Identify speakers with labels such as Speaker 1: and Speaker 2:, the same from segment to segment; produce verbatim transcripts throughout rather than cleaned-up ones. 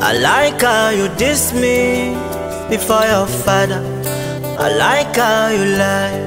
Speaker 1: I like how you diss me before your father. I like how you lie.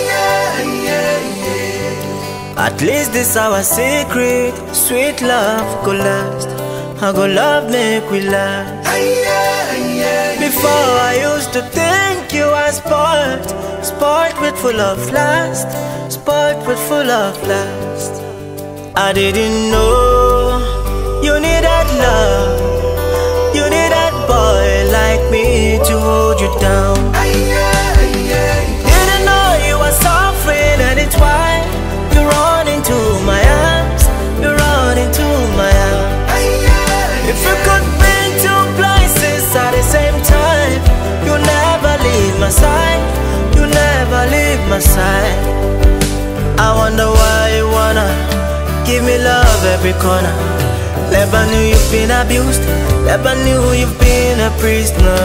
Speaker 1: At least this our secret. Sweet love go last. I go love make we last. Before I used to think you were sport, sport with full of lust, sport with full of lust. I didn't know you need that love. You need that boy like me to hold you down. Didn't know you were suffering, and it's why you run into my arms. You run into my arms. If you could be in two places at the same time, you never leave my side. You never leave my side. I wonder why you wanna give me love every corner. Never knew you've been abused. Never knew you've been a prisoner.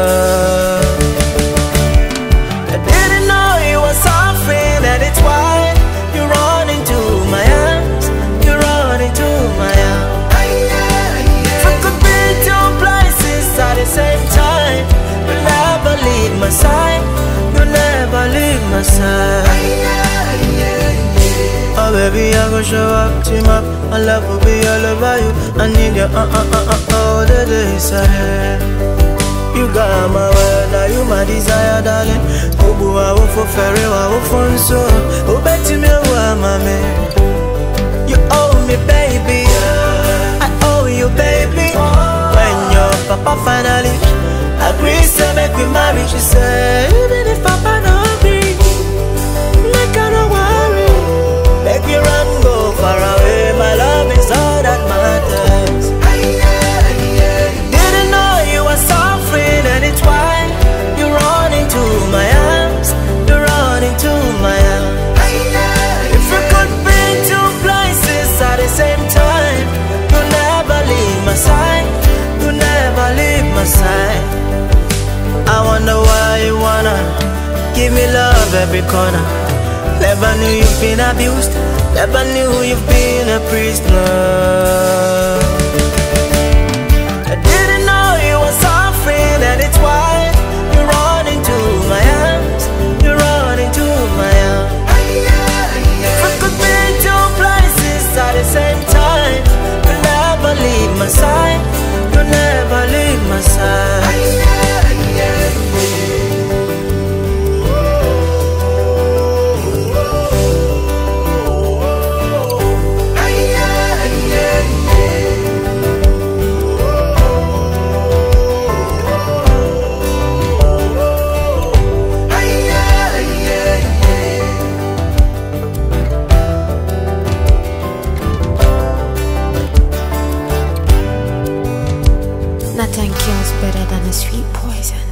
Speaker 1: I didn't know you were suffering, and it's why you run into my arms. You run into my arms. If I could be in two places at the same time, you never leave my side. You never leave my side. Oh baby, I go show up, team up. My love will be all over you. I need you uh uh uh uh all the days ahead. You got my word, now you my desire, darling. Obu I will for ferry, I will for so. Oh betty me wa mama. You owe me, baby. I owe you, baby. When your papa finally agrees to make we marry, she said, even if papa no agree, make her no worry. Make me run, go far away. My love is all that matters. Didn't know you were suffering, and it's why you run into my arms. You run into my arms. If you could be in two places at the same time, you never leave my side. You never leave my side. I wonder why you wanna give me love every corner. Never knew you've been abused. Never knew you've been a prisoner. I didn't know you were suffering, and it's why you run into my arms. You run into my arms. If I could be in two places at the same time, you never leave my side. You never leave my side.
Speaker 2: Nothing kills better than a sweet poison.